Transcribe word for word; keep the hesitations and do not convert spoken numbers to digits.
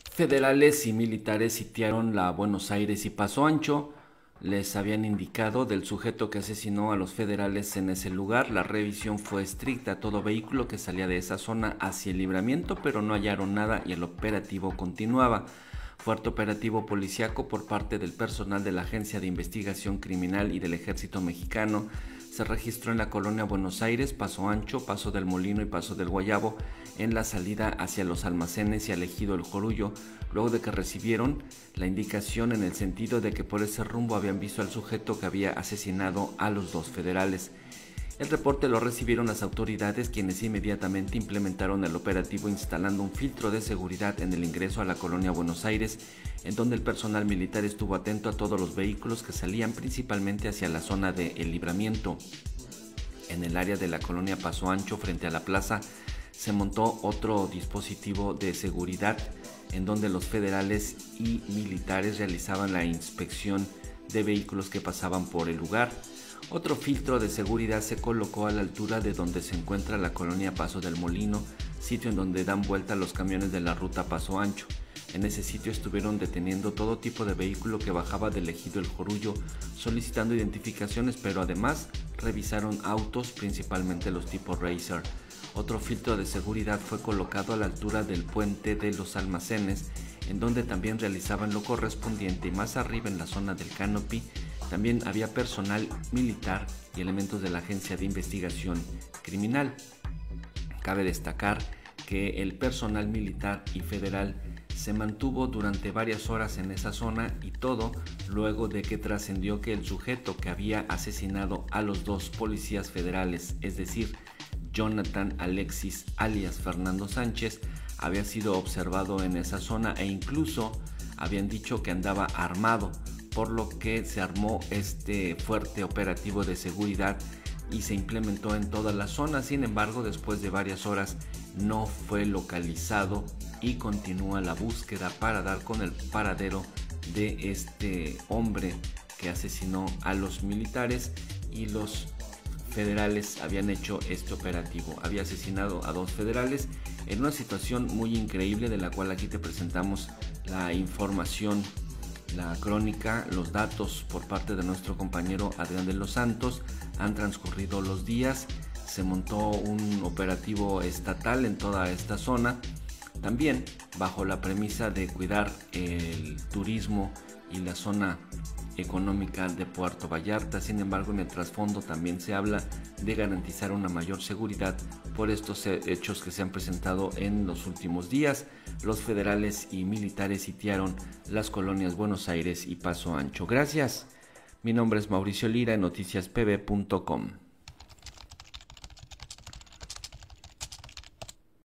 Federales y militares sitiaron la Buenos Aires y Paso Ancho. Les habían indicado del sujeto que asesinó a los federales en ese lugar. La revisión fue estricta a todo vehículo que salía de esa zona hacia el Libramiento, pero no hallaron nada y el operativo continuaba. Fuerte operativo policiaco por parte del personal de la Agencia de Investigación Criminal y del Ejército Mexicano se registró en la colonia Buenos Aires, Paso Ancho, Paso del Molino y Paso del Guayabo, en la salida hacia los almacenes y al ejido El Jorullo, luego de que recibieron la indicación en el sentido de que por ese rumbo habían visto al sujeto que había asesinado a los dos federales. El reporte lo recibieron las autoridades, quienes inmediatamente implementaron el operativo instalando un filtro de seguridad en el ingreso a la colonia Buenos Aires, en donde el personal militar estuvo atento a todos los vehículos que salían principalmente hacia la zona de El Libramiento. En el área de la colonia Paso Ancho, frente a la plaza, se montó otro dispositivo de seguridad en donde los federales y militares realizaban la inspección de vehículos que pasaban por el lugar. Otro filtro de seguridad se colocó a la altura de donde se encuentra la colonia Paso del Molino, sitio en donde dan vuelta los camiones de la ruta Paso Ancho. En ese sitio estuvieron deteniendo todo tipo de vehículo que bajaba del ejido El Jorullo, solicitando identificaciones, pero además revisaron autos, principalmente los tipo Racer. Otro filtro de seguridad fue colocado a la altura del puente de los almacenes, en donde también realizaban lo correspondiente, y más arriba en la zona del Canopy también había personal militar y elementos de la Agencia de Investigación Criminal. Cabe destacar que el personal militar y federal se mantuvo durante varias horas en esa zona, y todo luego de que trascendió que el sujeto que había asesinado a los dos policías federales, es decir, Jonathan Alexis alias Fernando Sánchez, había sido observado en esa zona e incluso habían dicho que andaba armado, por lo que se armó este fuerte operativo de seguridad y se implementó en toda la zona. Sin embargo, después de varias horas no fue localizado y continúa la búsqueda para dar con el paradero de este hombre que asesinó a los militares y los federales habían hecho este operativo. Había asesinado a dos federales en una situación muy increíble, de la cual aquí te presentamos la información, la crónica, los datos por parte de nuestro compañero Adrián de los Santos. Han transcurrido los días, se montó un operativo estatal en toda esta zona, también bajo la premisa de cuidar el turismo y la zona económica de Puerto Vallarta. Sin embargo, en el trasfondo también se habla de garantizar una mayor seguridad por estos hechos que se han presentado en los últimos días. Los federales y militares sitiaron las colonias Buenos Aires y Paso Ancho. Gracias. Mi nombre es Mauricio Lira en noticias p b punto com.